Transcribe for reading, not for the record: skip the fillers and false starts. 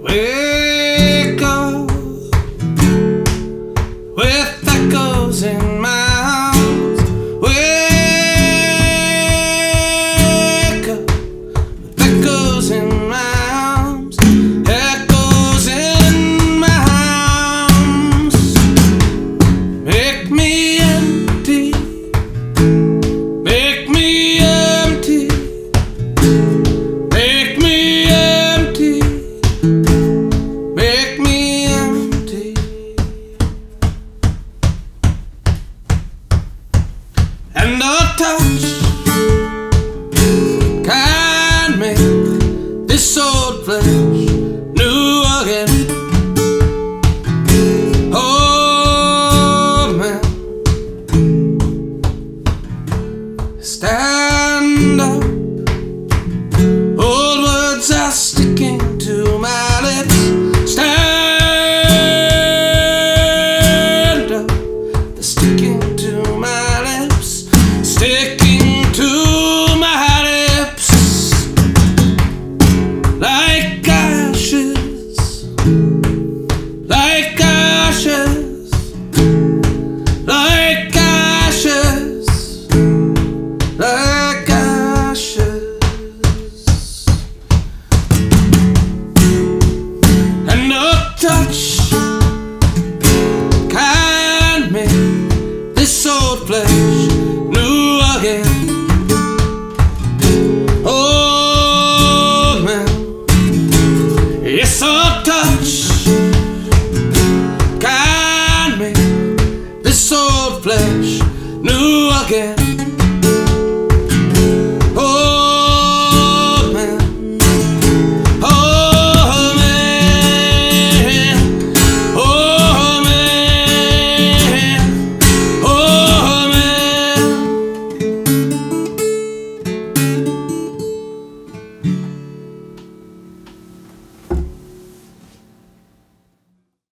Wake up with echoes in my house. Wake up with echoes in my arms. Echoes in my arms. Make me empty. Make me empty. Make me empty. Make me empty. And a touch can make this old flesh new again. Oh man, stand up. Old words are sticking to my lips. Stand up. They're sticking to my lips. Sticking to my lips. Like ashes. Like ashes. Like ashes. Like ashes. And no touch can make this old flesh new again. Oh man, yes, a touch can make this old flesh new again.